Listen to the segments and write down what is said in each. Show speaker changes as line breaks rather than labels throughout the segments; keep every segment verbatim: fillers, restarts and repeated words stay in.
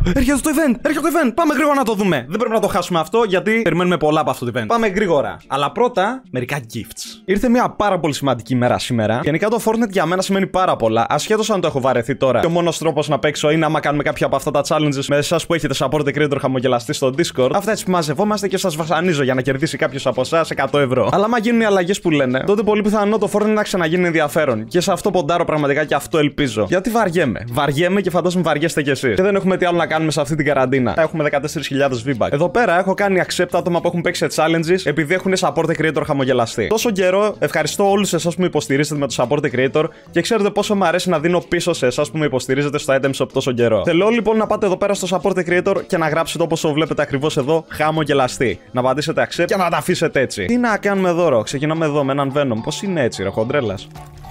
Έρχεται το event! Έρχεται το event! Πάμε γρήγορα να το δούμε! Δεν πρέπει να το χάσουμε αυτό γιατί περιμένουμε πολλά από αυτό το event. Πάμε γρήγορα. Αλλά πρώτα, μερικά gifts. Ήρθε μια πάρα πολύ σημαντική ημέρα σήμερα. Γενικά το Fortnite για μένα σημαίνει πάρα πολλά. Ασχέτως αν το έχω βαρεθεί τώρα. Και ο μόνος τρόπος να παίξω είναι άμα κάνουμε κάποια από αυτά τα challenges με εσάς που έχετε support creator χαμογελαστή στο Discord. Αυτά έτσι που μαζευόμαστε και σας βασανίζω για να κερδίσει κάποιος από εσάς εκατό ευρώ. Αλλά άμα γίνουν οι αλλαγές που λένε, τότε πολύ πιθανό το Fortnite να ξαναγίνει ενδιαφέρον. Και σε αυτό ποντάρω πραγματικά και αυτό ελπίζω. Γιατί βαριέμαι. Βαριέμαι και φαντάζομαι βαριέστε κι εσείς. Και δεν έχουμε τι άλλο να κάνουμε σε αυτή την καραντίνα. Έχουμε δεκατέσσερις χιλιάδες V-Bucks. Εδώ πέρα έχω κάνει accept άτομα που έχουν παίξει σε challenges επειδή έχουν support creator χαμογελαστή. Τόσο καιρό ευχαριστώ όλους εσάς που με υποστηρίζετε με το support creator και ξέρετε πόσο μου αρέσει να δίνω πίσω σε εσάς που με υποστηρίζετε στο item shop τόσο καιρό. Θέλω λοιπόν να πάτε εδώ πέρα στο support creator και να γράψετε όπως το βλέπετε ακριβώς εδώ χαμογελαστή. Να πατήσετε accept και να τα αφήσετε έτσι. Τι να κάνουμε δώρο. Ξεκινάμε εδώ με έναν Venom. Πώς είναι έτσι, ρε χοντρέλας.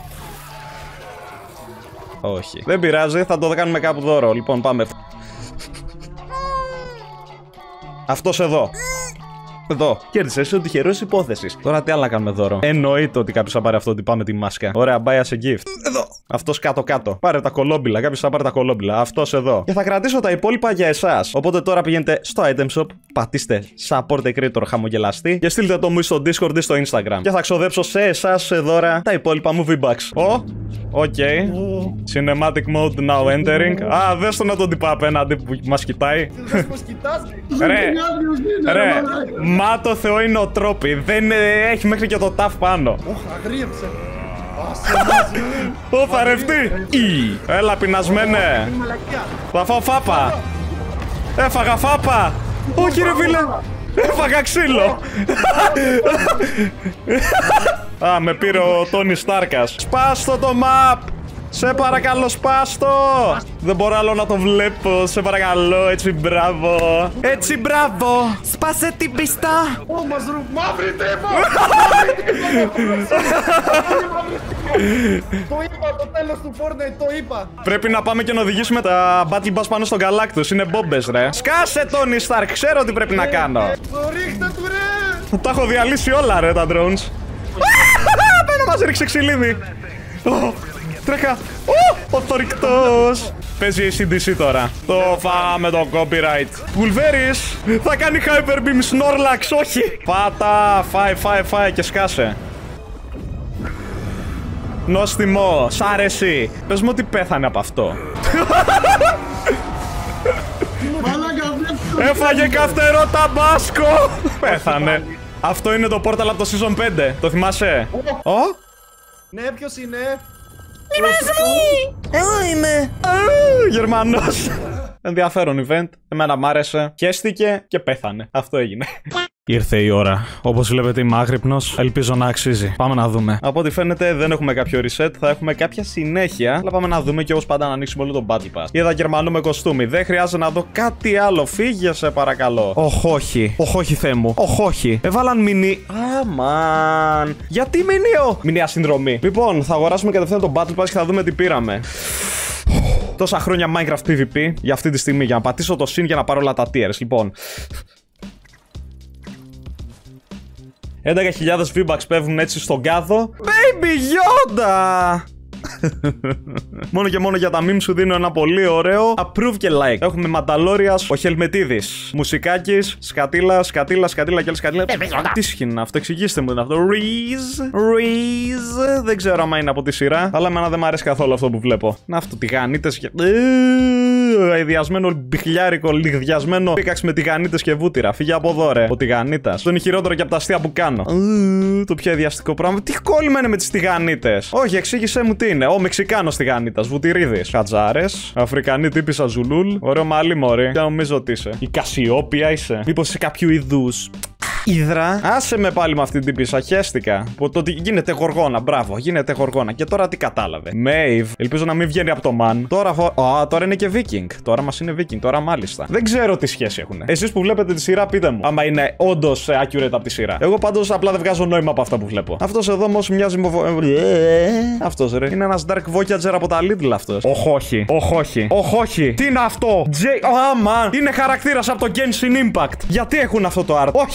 Όχι. Δεν πειράζει, θα το κάνουμε κάπου δώρο. Λοιπόν, πάμε. Αυτός εδώ. Εδώ. Κέρδισε, είσαι ο τυχερός υπόθεσης. Τώρα τι άλλο να κάνουμε δώρο. Εννοείται ότι κάποιος θα πάρει αυτό ότι πάμε τη μάσκα. Ωραία, buy us a gift. Εδώ. Αυτός κάτω-κάτω. Πάρε τα κολόμπιλα. Κάποιος θα πάρει τα κολόμπιλα. Αυτός εδώ. Και θα κρατήσω τα υπόλοιπα για εσάς. Οπότε τώρα πηγαίνετε στο item shop, πατήστε support creator χαμογελαστή και στείλτε το μου στο Discord ή στο Instagram. Και θα ξοδέψω σε εσάς σε δώρα τα υπόλοιπα μου V-Bucks. Ω. Οκ. Cinematic mode now entering. Α, δες το να τον τυπά απέναντι που μας κοιτάει. Ρε. Ρε. Μα το Θεό είναι ο τρόπι. Δεν έχει μέχρι και το ταφ πάνω.
Ωχ, αγρίεψε.
Ω, θα ρευτεί. Έλα, πεινασμένε. Θα φάω φάπα. Έφαγα φάπα. Όχι ρε φίλε. Έφαγα ξύλο. Α, με πήρε ο Τόνι Στάρκας. Σπάστο το map. Σε παρακαλώ, σπάστο! Δεν μπορώ άλλο να το βλέπω. Σε παρακαλώ, έτσι μπράβο. Έτσι μπράβο! Σπάσε την πίστα!
Ω, μας ρου... Μαύρη τρύπα! Το είπα, το τέλος του Fortnite, το είπα!
Πρέπει να πάμε και να οδηγήσουμε τα Battle Bus πάνω στον Galactus. Είναι μπόμπες, ρε. Σκάσε, Tony Stark, ξέρω τι πρέπει να κάνω.
Το ρίχτε του, ρε!
Τα έχω διαλύσει όλα, ρε, τα drones. Πέρα μας ρίξε ξυλίδι. Τρέχα! Ω, ο θορυκτός! Παίζει η σι ντι σι τώρα. Το φάμε το copyright. Βουλβέρης! Θα κάνει Hyper Beam Snorlax, όχι! Πάτα! Φάε, φάε, φάε και σκάσε. Νόστιμο, σ' άρεσε. Πες μου ότι πέθανε από αυτό. Έφαγε καυτερό ταμπάσκο! Πέθανε. Αυτό είναι το Portal από το Season πέντε. Το θυμάσαι? Ω!
Ναι, ποιος είναι?
Εγώ είμαι Γερμανός. Ενδιαφέρον event. Εμένα μ' άρεσε. Χέστηκε και πέθανε. Αυτό έγινε. Ήρθε η ώρα. Όπως βλέπετε είμαι άγρυπνος. Ελπίζω να αξίζει. Πάμε να δούμε. Από ό,τι φαίνεται δεν έχουμε κάποιο reset. Θα έχουμε κάποια συνέχεια. Αλλά πάμε να δούμε και όπως πάντα να ανοίξουμε όλο το Battle Pass. Είδα Γερμανό με κοστούμι. Δεν χρειάζεται να δω κάτι άλλο. Φύγε σε παρακαλώ. Οχ, όχι. Οχ, όχι, Θεέ μου. Οχ, όχι. Έβαλαν μηνύ. Αμάν. Γιατί μηνύο. Μηνύα συνδρομή. Λοιπόν, θα αγοράσουμε κατευθείαν το Battle Pass και θα δούμε τι πήραμε. Τόσα χρόνια Minecraft PvP για αυτή τη στιγμή. Για να πατήσω το συν για να πάρω όλα τα tiers. Λοιπόν. έντεκα χιλιάδες V-Bucks πέφτουν έτσι στον κάδο. Baby Yoda! Μόνο και μόνο για τα memes σου δίνω ένα πολύ ωραίο approve και like. Έχουμε Μανταλόριας, ο Χελμετίδης, Μουσικάκης, Σκατήλα, Σκατήλα, Σκατήλα και άλλη Σκατήλα. Τι σχήνα αυτό, εξηγήστε μου τι είναι αυτό. Reese, Reese. Δεν ξέρω άμα είναι από τη σειρά, αλλά εμένα δεν μου αρέσει καθόλου αυτό που βλέπω. Να αυτό, τηγανίτες και. Αειδιασμένο μπιχλιάρικο, λιγδιασμένο πίκαξ με τηγανίτες και βούτυρα. Φύγε από εδώ, ρε. Ο τηγανίτας. Αυτό είναι χειρότερο και από τα αστεία που κάνω. Το πιο αειδιαστικό πράγμα. Τι κόλλημα είναι με τις τηγανίτες. Όχι, εξήγησέ μου τι είναι. Ο Μεξικάνος τηγανίτας, βουτυρίδης. Χατζάρες, Αφρικανή τύπησα Ζουλούλ. Ωραίο μαλλί, μωρή. Και νομίζω ότι είσαι. Η Κασιόπια είσαι. Μήπως είσαι κάποιου είδους Ήδρα. Άσε με πάλι με αυτή την πίσα. Χαίστηκα. Το ότι γίνεται γοργόνα. Μπράβο, γίνεται γοργόνα. Και τώρα τι κατάλαβε. Μέιβ. Ελπίζω να μην βγαίνει από το man. Τώρα, φο... Α, τώρα είναι και Viking. Τώρα μας είναι Viking. Τώρα μάλιστα. Δεν ξέρω τι σχέση έχουν. Εσείς που βλέπετε τη σειρά, πείτε μου. Άμα είναι όντως accurate από τη σειρά. Εγώ πάντως απλά δεν βγάζω νόημα από αυτά που βλέπω. Αυτός εδώ όμως μοιάζει με. Αυτός ρε. Είναι ένας Dark Voyager από τα Lidl αυτός. Οχ, όχι. Οχ, όχι. Οχ, όχι. Τι είναι αυτό. J. Α, man. Είναι χαρακτήρας από το Genshin Impact. Γιατί έχουν αυτό το art. Όχι αυτό το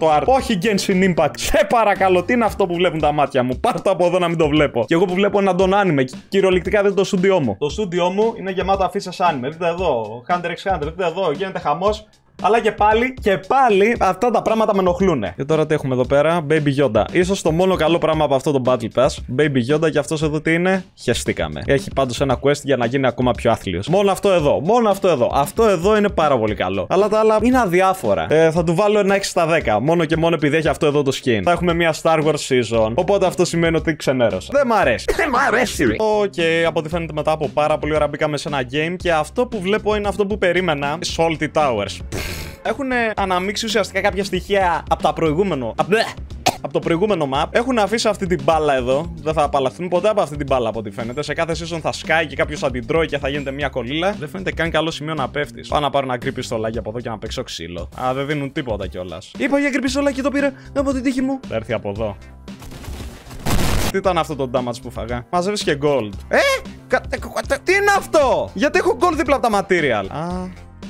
το art. Όχι Genshin Impact. Σε παρακαλώ, τι είναι αυτό που βλέπουν τα μάτια μου. Πάρ' το από εδώ να μην το βλέπω. Και εγώ που βλέπω έναν τον άνιμε. Κυριολεκτικά δεν το στούντιό μου. Το στούντιό μου είναι γεμάτο αφήσεις άνιμε. Δείτε εδώ. Hunter x Hunter. Δείτε εδώ. Γίνεται χαμός. Αλλά και πάλι, και πάλι αυτά τα πράγματα με ενοχλούνε. Και τώρα τι έχουμε εδώ πέρα, Baby Yoda. Ίσως το μόνο καλό πράγμα από αυτό το Battle Pass. Baby Yoda, και αυτός εδώ τι είναι, χεστήκαμε. Έχει πάντως ένα quest για να γίνει ακόμα πιο άθλιος. Μόνο αυτό εδώ, μόνο αυτό εδώ. Αυτό εδώ είναι πάρα πολύ καλό. Αλλά τα άλλα είναι αδιάφορα. Ε, θα του βάλω ένα έξι στα δέκα. Μόνο και μόνο επειδή έχει αυτό εδώ το skin. Θα έχουμε μια Star Wars season. Οπότε αυτό σημαίνει ότι ξενέρωσα. Δεν μ' αρέσει. Δεν μ' αρέσει. Οκ, okay, από ό,τι φαίνεται μετά από πάρα πολύ ώρα μπήκαμε σε ένα game και αυτό που βλέπω είναι αυτό που περίμενα. Salty Towers. Έχουν αναμίξει ουσιαστικά κάποια στοιχεία από τα προηγούμενο. Από το προηγούμενο map. Έχουν αφήσει αυτή την μπάλα εδώ. Δεν θα απαλλαχθούν ποτέ από αυτή την μπάλα από ό,τι φαίνεται. Σε κάθε season θα σκάει και κάποιο θα την τρώει και θα γίνεται μια κολλήλα. Δεν φαίνεται καν καλό σημείο να πέφτει. Πάω να πάρω ένα creepy πιστολάκι από εδώ και να παίξω ξύλο. Α, δεν δίνουν τίποτα κιόλα. Είπα για creepy πιστολάκι και το πήρε από την τύχη μου. Θα έρθει από εδώ. Τι ήταν αυτό το damage που φάγα. Μαζεύει και gold. Ε! Τι είναι αυτό! Γιατί έχω gold δίπλα από τα material. Α.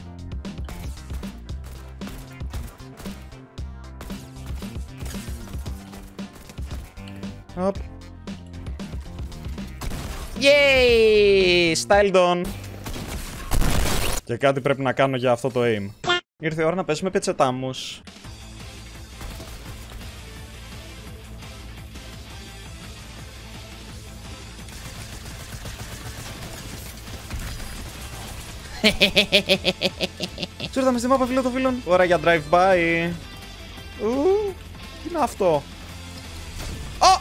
Up. Yay! Styled on. Και κάτι πρέπει να κάνω για αυτό το aim. Ήρθε η ώρα να παίζουμε πετσετάμους. Σου ήρθαμε στη μάπα φίλο των φίλων. Ώρα για drive-by. Ου, τι είναι αυτό. Oh!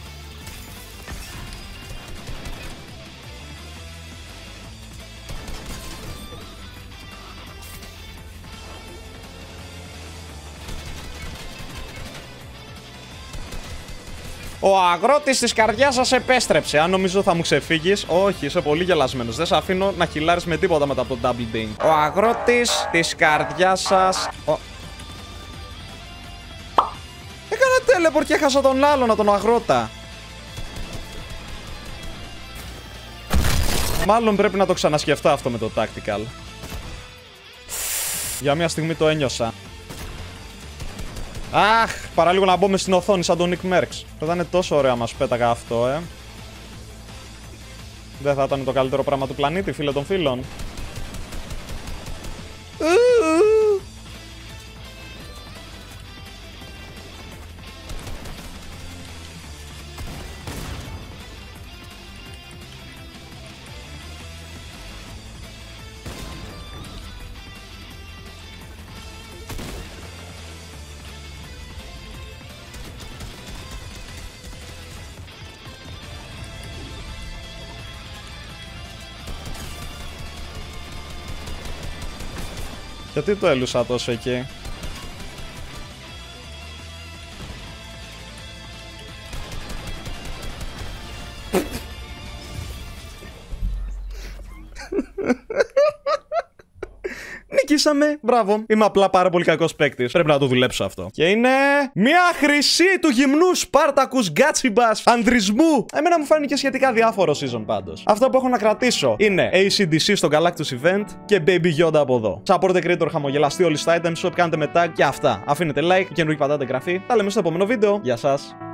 Ο αγρότης της καρδιάς σας επέστρεψε. Αν νομίζω θα μου ξεφύγεις. Όχι, είσαι πολύ γελασμένος. Δεν σε αφήνω να χιλάρεις με τίποτα μετά από το double ding. Ο αγρότης της καρδιάς σας. Ο... Έκανα teleport και έχασα τον άλλον, τον αγρότα. Μάλλον πρέπει να το ξανασκεφτώ αυτό με το tactical. Για μια στιγμή το ένιωσα. Αχ, παραλίγο να μπω μες στην οθόνη σαν τον Nick Merckx. Θα ήταν τόσο ωραίο μας πέταγα αυτό, ε. Δεν θα ήταν το καλύτερο πράγμα του πλανήτη, φίλε των φίλων. Γιατί το έλουσα τόσο εκεί. Νικήσαμε, μπράβο. Είμαι απλά πάρα πολύ κακός παίκτης. Πρέπει να το δουλέψω αυτό. Και είναι μια χρυσή του γυμνού Σπάρτακους Γκάτσιμπας ανδρισμού. Εμένα μου φάνηκε σχετικά διάφορο season πάντως. Αυτό που έχω να κρατήσω είναι έι σι ντι σι στο Galactus Event και Baby Yoda από εδώ. Support the creator, χαμογελαστή όλοι στα items, shop κάνετε με tag και αυτά. Αφήνετε like, καινούργια πατάτε εγγραφή. Τα λέμε στο επόμενο βίντεο. Γεια σας.